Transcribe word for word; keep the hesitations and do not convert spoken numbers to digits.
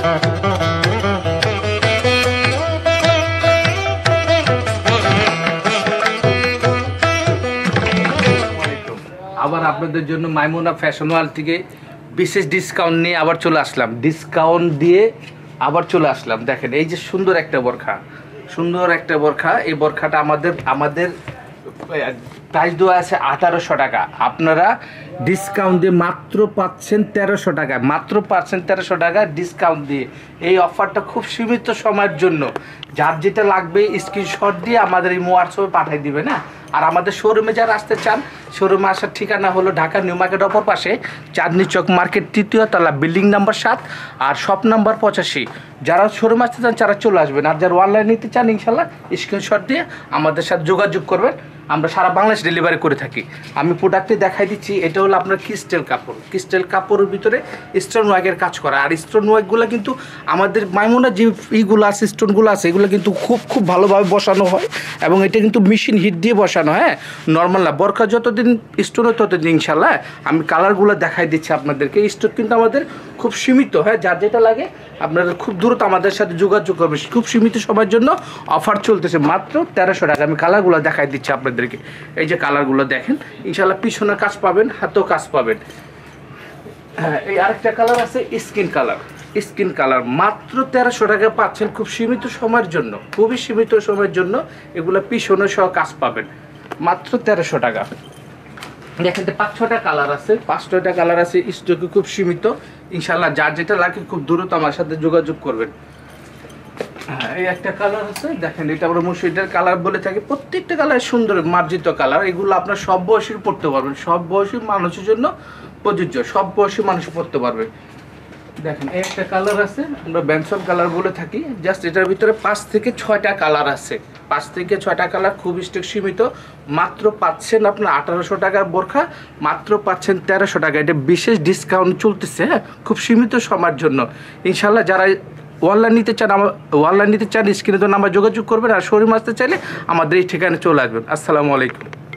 আবার আপনাদের জন্য মাইমুনা ফ্যাশন ওয়ার্ল্ড থেকে বিশেষ ডিসকাউন্ট নিয়ে আবার চলে আসলাম, ডিসকাউন্ট দিয়ে আবার চলে আসলাম। দেখেন এই যে সুন্দর একটা বোরখা, সুন্দর একটা বোরখা। এই বোরখাটা আমাদের আমাদের প্রাইস দেওয়া আছে আঠারোশো টাকা, আপনারা ডিসকাউন্ট দিয়ে মাত্র পাচ্ছেন তেরোশো টাকা, মাত্র পাচ্ছেন তেরোশো টাকা ডিসকাউন্ট দিয়ে। এই অফারটা খুব সীমিত সময়ের জন্য, যার যেটা লাগবে স্ক্রিনশট দিয়ে আমাদের এই হোয়াটসঅ্যাপে পাঠিয়ে দিবে না। আর আমাদের শোরুমে যারা আসতে চান, শোরুমে আসার ঠিকানা হলো ঢাকা নিউ মার্কেট অপর পাশে চাঁদনি চক মার্কেট তৃতীয় তলা, বিল্ডিং নাম্বার সাত আর শপ নাম্বার পঁচাশি। যারা শোরুমে আসতে চান তারা চলে আসবেন, আর যারা অনলাইন নিতে চান ইনশাল্লাহ স্ক্রিনশট দিয়ে আমাদের সাথে যোগাযোগ করবেন, আমরা সারা বাংলাদেশ ডেলিভারি করে থাকি। আমি প্রোডাক্টটি দেখাই দিচ্ছি, এটা হলো আপনার ক্রিস্টাল কাপড়, ক্রিস্টাল কাপড়ের ভিতরে স্টোন ওয়ার্কের কাজ করা। আর স্টোন ওয়ার্কগুলো কিন্তু আমাদের মাইমুনা যে ইগুলো আছে, স্টোনগুলো আছে, এগুলো কিন্তু খুব খুব ভালোভাবে বসানো হয় এবং এটা কিন্তু মেশিন হিট দিয়ে বসানো, হ্যাঁ নর্মাল না। বোরখা যতদিন স্টোন হয় ততদিন ইনশাল্লাহ। আমি কালারগুলো দেখাই দিচ্ছি আপনাদেরকে। স্টোন কিন্তু আমাদের খুব সীমিত, হ্যাঁ যার যেটা লাগে আপনারা খুব দ্রুত আমাদের সাথে যোগাযোগ করবেন। খুব সীমিত সময়ের জন্য অফার চলতেছে, মাত্র তেরোশো টাকা। আমি কালারগুলো দেখাই দিচ্ছি আপনাদেরকে। এই যে কালারগুলো দেখেন, ইনশাল্লাহ পিছনে কাজ পাবেন, হাতেও কাজ পাবেন। হ্যাঁ, এই আরেকটা কালার আছে স্কিন কালার, স্কিন কালার মাত্র তেরোশো টাকা পাচ্ছেন খুব সীমিত সময়ের জন্য, খুবই সীমিত সময়ের জন্য। এগুলো পিছনে সহ কাজ পাবেন মাত্র তেরোশো টাকা। দেখেন তো পাঁচ ছটা কালার আছে, পাঁচ ছটা কালার আছে, স্টকে খুব সীমিত। ইনশাল্লাহ যার যেটা লাগে খুব দ্রুত আমার সাথে যোগাযোগ করবেন। হ্যাঁ, এই একটা কালার আছে, দেখেন এটা আমরা মুসুরিটার কালার বলে থাকি। প্রত্যেকটা কালার সুন্দর মার্জিত কালার। এগুলো আপনার সব বয়সী পড়তে পারবেন, সব বয়সী মানুষের জন্য প্রযোজ্য, সব বয়সী মানুষ পড়তে পারবে। দেখেন এই একটা কালার আছে, আমরা ব্যানসন কালার বলে থাকি। জাস্ট এটার ভিতরে পাঁচ থেকে ছয়টা কালার আছে, পাঁচ থেকে ছয়টা কালার, খুব স্টক সীমিত। মাত্র পাচ্ছেন আপনার আঠারোশো টাকার বোরখা, মাত্র পাচ্ছেন তেরোশো টাকা। এটা বিশেষ ডিসকাউন্ট চলতেছে, হ্যাঁ খুব সীমিত সময়ের জন্য। ইনশাল্লাহ যারা অনলাইন নিতে চান, আমার অনলাইন নিতে চান স্ক্রিনে তো নাম্বার যোগাযোগ করবেন, আর শোরুমে আসতে চাইলে আমাদের এই ঠিকানায় চলে আসবেন। আসসালামু আলাইকুম।